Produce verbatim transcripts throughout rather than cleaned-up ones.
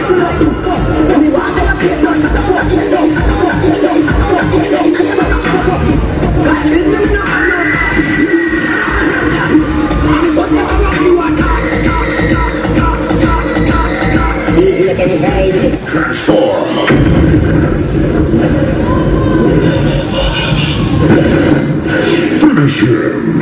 Finish him.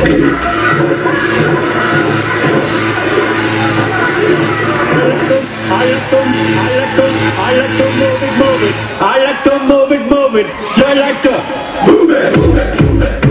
I like to, I like to, I like to move it, move it. I like to move it, move it. I like to move it, move it, move it.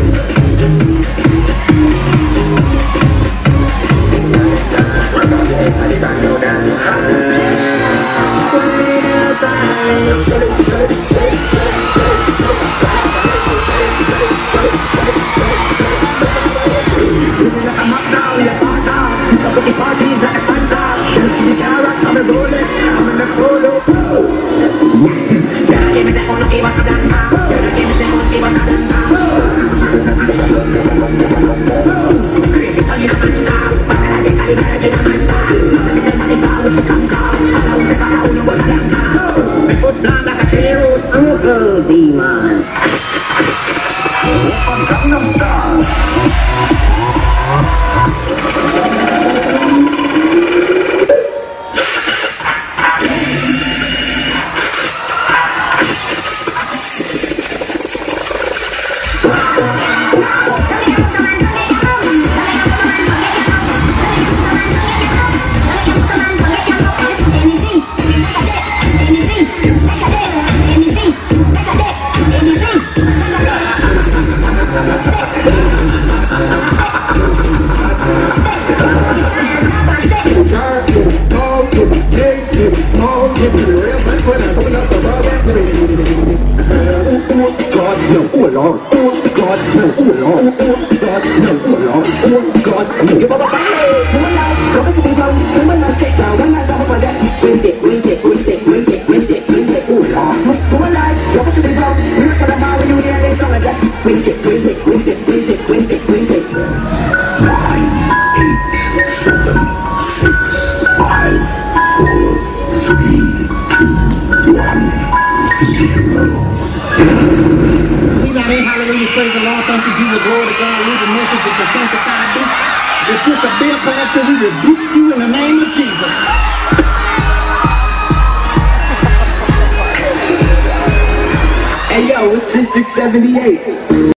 Demon. Gangnam Style. Praise the Lord, thank you, Jesus, glory to God, leave a message with the sanctified beat. If this a bill collector, we rebuke you in the name of Jesus. Hey yo, it's District seventy-eight.